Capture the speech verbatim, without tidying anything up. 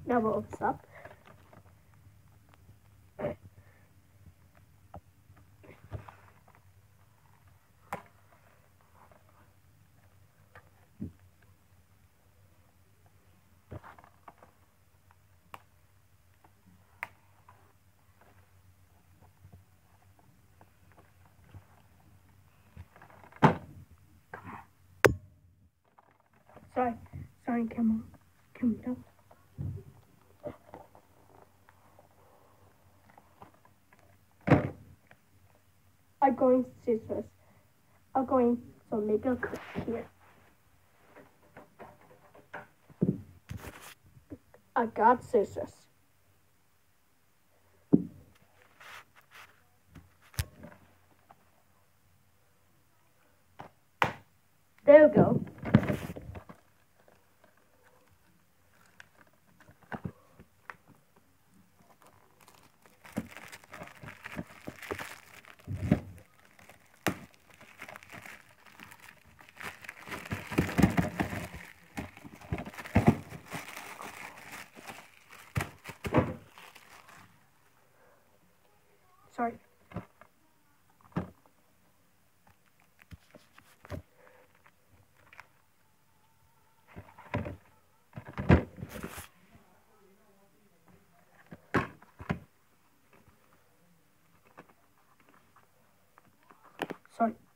Now we'll open this up. Sorry, sorry, camera, camera down. I'm going scissors. I'm going to make a cut here. I got scissors. There we go. Sorry. Sorry.